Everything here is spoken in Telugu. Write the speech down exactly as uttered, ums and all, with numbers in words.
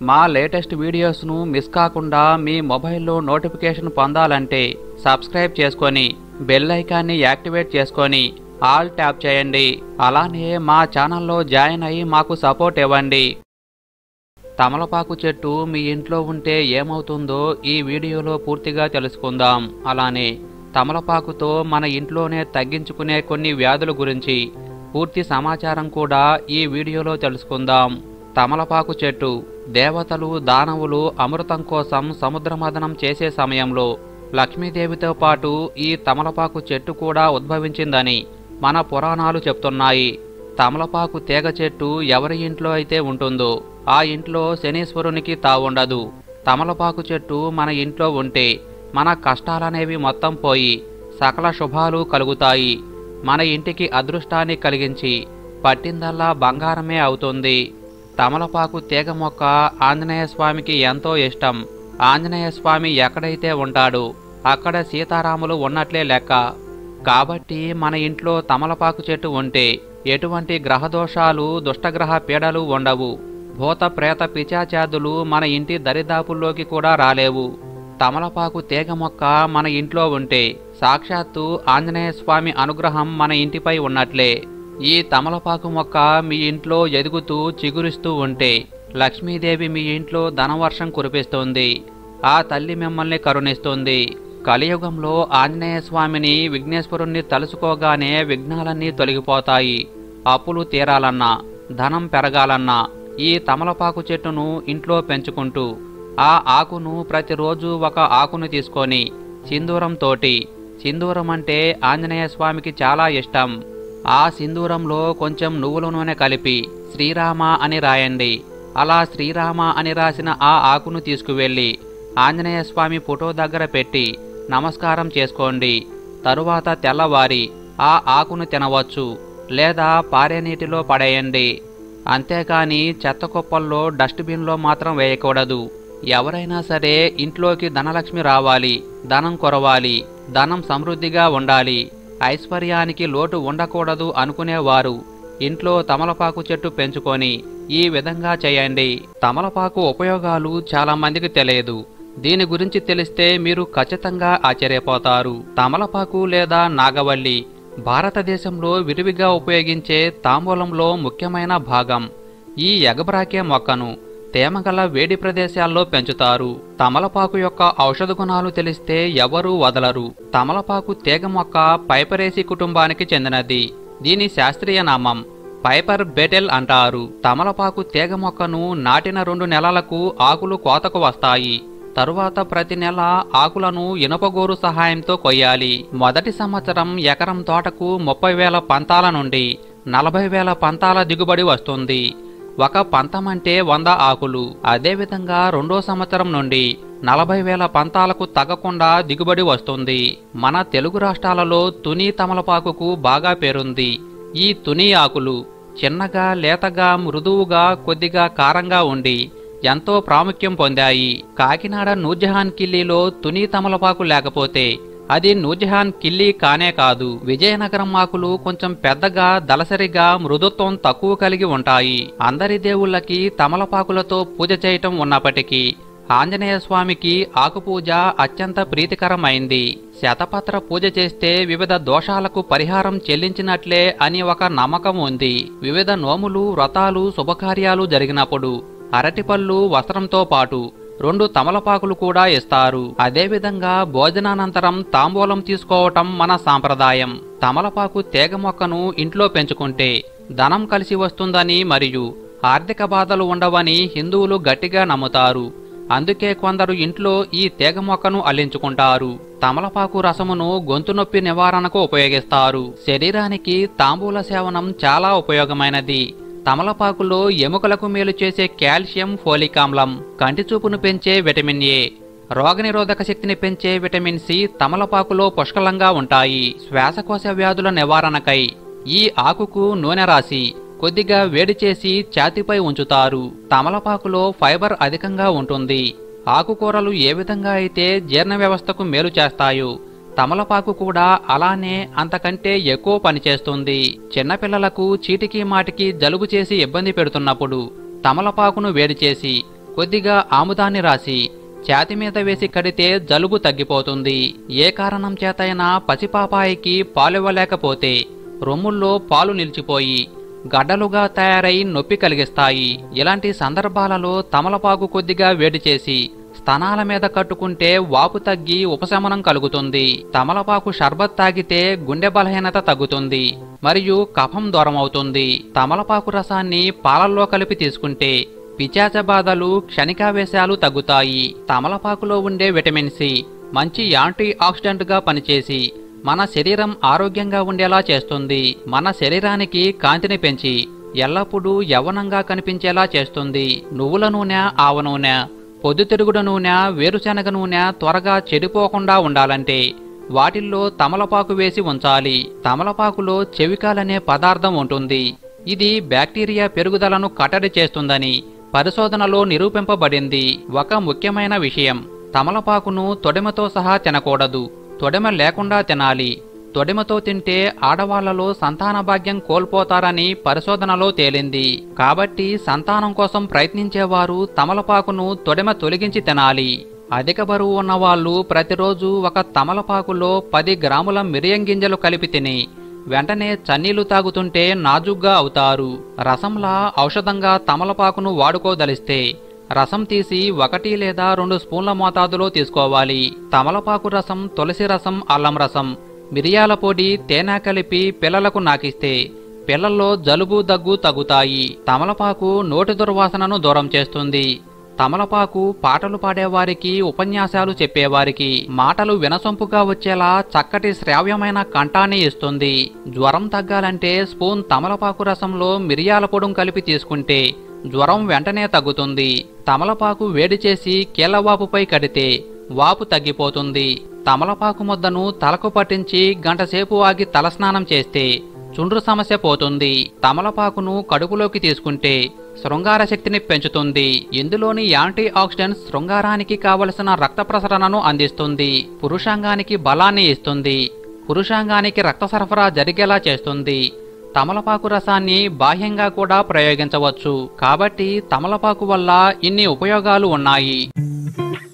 మా లేటెస్ట్ వీడియోస్ను మిస్ కాకుండా మీ మొబైల్లో నోటిఫికేషన్ పొందాలంటే సబ్స్క్రైబ్ చేసుకొని బెల్ ఐకాన్ని యాక్టివేట్ చేసుకొని ఆల్ ట్యాప్ చేయండి. అలానే మా ఛానల్లో జాయిన్ అయ్యి మాకు సపోర్ట్ ఇవ్వండి. తమలపాకు చెట్టు మీ ఇంట్లో ఉంటే ఏమవుతుందో ఈ వీడియోలో పూర్తిగా తెలుసుకుందాం. అలానే తమలపాకుతో మన ఇంట్లోనే తగ్గించుకునే కొన్ని వ్యాధుల గురించి పూర్తి సమాచారం కూడా ఈ వీడియోలో తెలుసుకుందాం. తమలపాకు చెట్టు దేవతలు దానవులు అమృతం కోసం సముద్రమథనం చేసే సమయంలో లక్ష్మీదేవితో పాటు ఈ తమలపాకు చెట్టు కూడా ఉద్భవించిందని మన పురాణాలు చెప్తున్నాయి. తమలపాకు తీగ చెట్టు ఎవరి ఇంట్లో అయితే ఉంటుందో ఆ ఇంట్లో శనీశ్వరునికి తావుండదు. తమలపాకు చెట్టు మన ఇంట్లో ఉంటే మన కష్టాలనేవి మొత్తం పోయి సకల శుభాలు కలుగుతాయి. మన ఇంటికి అదృష్టాన్ని కలిగించి పట్టిందల్లా బంగారమే అవుతుంది. తమలపాకు తీగ మొక్క ఆంజనేయ స్వామికి ఎంతో ఇష్టం. ఆంజనేయ స్వామి ఎక్కడైతే ఉంటాడో అక్కడ సీతారాములు ఉన్నట్లే లెక్క. కాబట్టి మన ఇంట్లో తమలపాకు చెట్టు ఉంటే ఎటువంటి గ్రహదోషాలు దుష్టగ్రహ పీడలు ఉండవు. భూత ప్రేత పిశాచాదులు మన ఇంటి దరిదాపుల్లోకి కూడా రాలేవు. తమలపాకు తీగ మొక్క మన ఇంట్లో ఉంటే సాక్షాత్తు ఆంజనేయ స్వామి అనుగ్రహం మన ఇంటిపై ఉన్నట్లే. ఈ తమలపాకు మొక్క మీ ఇంట్లో ఎదుగుతూ చిగురిస్తూ ఉంటే లక్ష్మీదేవి మీ ఇంట్లో ధనవర్షం కురిపిస్తుంది. ఆ తల్లి మిమ్మల్ని కరుణిస్తుంది. కలియుగంలో ఆంజనేయ స్వామిని విఘ్నేశ్వరుణ్ణి తలుసుకోగానే విఘ్నాలన్నీ తొలగిపోతాయి. అప్పులు తీరాలన్నా ధనం పెరగాలన్నా ఈ తమలపాకు చెట్టును ఇంట్లో పెంచుకుంటూ ఆ ఆకును ప్రతిరోజు ఒక ఆకును తీసుకొని సింధూరం తోటి, సింధూరం అంటే ఆంజనేయ స్వామికి చాలా ఇష్టం, ఆ సింధూరంలో కొంచెం నువ్వుల నూనె కలిపి శ్రీరామ అని రాయండి. అలా శ్రీరామ అని రాసిన ఆ ఆకును తీసుకువెళ్ళి ఆంజనేయ స్వామి ఫోటో దగ్గర పెట్టి నమస్కారం చేసుకోండి. తరువాత తెల్లవారి ఆ ఆకును తినవచ్చు లేదా పారే నీటిలో పడేయండి. అంతేకాని చెత్త కుప్పల్లో డస్ట్బిన్లో మాత్రం వేయకూడదు. ఎవరైనా సరే ఇంట్లోకి ధనలక్ష్మి రావాలి, ధనం కొరవాలి, ధనం సమృద్ధిగా ఉండాలి, ఐశ్వర్యానికి లోటు ఉండకూడదు అనుకునేవారు ఇంట్లో తమలపాకు చెట్టు పెంచుకొని ఈ విధంగా చేయండి. తమలపాకు ఉపయోగాలు చాలా మందికి తెలియదు. దీని గురించి తెలిస్తే మీరు ఖచ్చితంగా ఆశ్చర్యపోతారు. తమలపాకు లేదా నాగవల్లి భారతదేశంలో విరివిగా ఉపయోగించే తాంబూలంలో ముఖ్యమైన భాగం. ఈ ఎగబ్రాకే మొక్కను తేమగల వేడి ప్రదేశాల్లో పెంచుతారు. తమలపాకు యొక్క ఔషధ గుణాలు తెలిస్తే ఎవరూ వదలరు. తమలపాకు తీగ మొక్క పైపరేసి కుటుంబానికి చెందినది. దీని శాస్త్రీయ నామం పైపర్ బెటెల్ అంటారు. తమలపాకు తీగ మొక్కను నాటిన రెండు నెలలకు ఆకులు కోతకు వస్తాయి. తరువాత ప్రతి నెల ఆకులను ఇనుపగోరు సహాయంతో కొయ్యాలి. మొదటి సంవత్సరం ఎకరం తోటకు ముప్పై వేల పంతాల నుండి నలభై వేల పంతాల దిగుబడి వస్తుంది. ఒక పంతం అంటే వంద ఆకులు. అదేవిధంగా రెండో సంవత్సరం నుండి నలభై వేల పంతాలకు తగ్గకుండా దిగుబడి వస్తుంది. మన తెలుగు రాష్ట్రాలలో తుని తమలపాకుకు బాగా పేరుంది. ఈ తుని ఆకులు చిన్నగా లేతగా మృదువుగా కొద్దిగా కారంగా ఉండి ఎంతో ప్రాముఖ్యం పొందాయి. కాకినాడ నూర్జహాన్ కిల్లీలో తుని తమలపాకు లేకపోతే అది నూర్జహాన్ కిల్లీ కానే కాదు. విజయనగరం ఆకులు కొంచెం పెద్దగా దళసరిగా మృదుత్వం తక్కువ కలిగి ఉంటాయి. అందరి దేవుళ్ళకి తమలపాకులతో పూజ చేయటం ఉన్నప్పటికీ ఆంజనేయ స్వామికి ఆకుపూజ అత్యంత ప్రీతికరమైంది. శతపత్ర పూజ చేస్తే వివిధ దోషాలకు పరిహారం చెల్లించినట్లే అని ఒక నమ్మకం ఉంది. వివిధ నోములు వ్రతాలు శుభకార్యాలు జరిగినప్పుడు అరటిపళ్ళు వస్త్రంతో పాటు రెండు తమలపాకులు కూడా ఇస్తారు. అదేవిధంగా భోజనానంతరం తాంబూలం తీసుకోవటం మన సాంప్రదాయం. తమలపాకు తీగ మొక్కను ఇంట్లో పెంచుకుంటే ధనం కలిసి వస్తుందని మరియు ఆర్థిక బాధలు ఉండవని హిందువులు గట్టిగా నమ్ముతారు. అందుకే కొందరు ఇంట్లో ఈ తీగ మొక్కను అల్లించుకుంటారు. తమలపాకు రసమును గొంతు నొప్పి నివారణకు ఉపయోగిస్తారు. శరీరానికి తాంబూల సేవనం చాలా ఉపయోగమైనది. తమలపాకులో ఎముకలకు మేలు చేసే కాల్షియం, ఫోలిక్ ఆమ్లం, కంటి చూపును పెంచే విటమిన్ ఏ, రోగనిరోధక శక్తిని పెంచే విటమిన్ సి తమలపాకులో పుష్కలంగా ఉంటాయి. శ్వాసకోశ వ్యాధుల నివారణకై ఈ ఆకుకు నూనె రాసి కొద్దిగా వేడి చేసి ఛాతీపై ఉంచుతారు. తమలపాకులో ఫైబర్ అధికంగా ఉంటుంది. ఆకుకూరలు ఏ విధంగా అయితే జీర్ణ వ్యవస్థకు మేలు చేస్తాయో తమలపాకు కూడా అలానే అంతకంటే ఎక్కువ పనిచేస్తుంది. చిన్నపిల్లలకు చీటికి మాటికి జలుబు చేసి ఇబ్బంది పెడుతున్నప్పుడు తమలపాకును వేడి చేసి కొద్దిగా ఆముదాన్ని రాసి ఛాతి మీద వేసి కడితే జలుబు తగ్గిపోతుంది. ఏ కారణం చేతైనా పసిపాపాయికి పాలివ్వలేకపోతే రొమ్ముల్లో పాలు నిలిచిపోయి గడ్డలుగా తయారై నొప్పి కలిగిస్తాయి. ఇలాంటి సందర్భాలలో తమలపాకు కొద్దిగా వేడి చేసి స్తనాల మీద కట్టుకుంటే వాపు తగ్గి ఉపశమనం కలుగుతుంది. తమలపాకు షర్బత్ తాగితే గుండె బలహీనత తగ్గుతుంది మరియు కఫం దూరమవుతుంది. తమలపాకు రసాన్ని పాలల్లో కలిపి తీసుకుంటే పిచాచ బాధలు, క్షణికావేశాలు తగ్గుతాయి. తమలపాకులో ఉండే విటమిన్ సి మంచి యాంటీ ఆక్సిడెంట్ గా పనిచేసి మన శరీరం ఆరోగ్యంగా ఉండేలా చేస్తుంది. మన శరీరానికి కాంతిని పెంచి ఎల్లప్పుడూ యవ్వనంగా కనిపించేలా చేస్తుంది. నువ్వుల నూనె, ఆవ నూనె, పొద్దుతిరుగుడు నూనె, వేరుశనగ నూనె త్వరగా చెడిపోకుండా ఉండాలంటే వాటిల్లో తమలపాకు వేసి ఉంచాలి. తమలపాకులో చెవికాలనే పదార్థం ఉంటుంది. ఇది బ్యాక్టీరియా పెరుగుదలను కట్టడి చేస్తుందని పరిశోధనలో నిరూపింపబడింది. ఒక ముఖ్యమైన విషయం, తమలపాకును తొడిమతో సహా తినకూడదు. తొడిమ లేకుండా తినాలి. తొడిమతో తింటే ఆడవాళ్లలో సంతాన భాగ్యం కోల్పోతారని పరిశోధనలో తేలింది. కాబట్టి సంతానం కోసం ప్రయత్నించేవారు తమలపాకును తొడిమ తొలగించి తినాలి. అధిక బరువు ఉన్నవాళ్లు ప్రతిరోజు ఒక తమలపాకులో పది గ్రాముల మిరియం గింజలు కలిపి తిని వెంటనే చన్నీళ్లు తాగుతుంటే నాజుగ్గా అవుతారు. రసంలా ఔషధంగా తమలపాకును వాడుకోదలిస్తే రసం తీసి ఒకటి లేదా రెండు స్పూన్ల మోతాదులో తీసుకోవాలి. తమలపాకు రసం, తులసి రసం, అల్లం రసం, మిరియాల పొడి, తేనె కలిపి పిల్లలకు నాకిస్తే పిల్లల్లో జలుబు, దగ్గు తగ్గుతాయి. తమలపాకు నోటి దుర్వాసనను దూరం చేస్తుంది. తమలపాకు పాటలు పాడేవారికి, ఉపన్యాసాలు చెప్పేవారికి మాటలు వినసొంపుగా వచ్చేలా చక్కటి శ్రావ్యమైన కంఠాన్ని ఇస్తుంది. జ్వరం తగ్గాలంటే స్పూన్ తమలపాకు రసంలో మిరియాల పొడి కలిపి తీసుకుంటే జ్వరం వెంటనే తగ్గుతుంది. తమలపాకు వేడి చేసి కీళ్లవాపుపై కడితే వాపు తగ్గిపోతుంది. తమలపాకు ముద్దను తలకు పట్టించి గంటసేపు ఆగి తలస్నానం చేస్తే చుండ్రు సమస్య పోతుంది. తమలపాకును కడుపులోకి తీసుకుంటే శృంగార శక్తిని పెంచుతుంది. ఇందులోని యాంటీ ఆక్సిడెంట్స్ శృంగారానికి కావలసిన రక్త ప్రసరణను అందిస్తుంది. పురుషాంగానికి బలాన్ని ఇస్తుంది. పురుషాంగానికి రక్త సరఫరా జరిగేలా చేస్తుంది. తమలపాకు రసాన్ని బాహ్యంగా కూడా ప్రయోగించవచ్చు. కాబట్టి తమలపాకు వల్ల ఇన్ని ఉపయోగాలు ఉన్నాయి.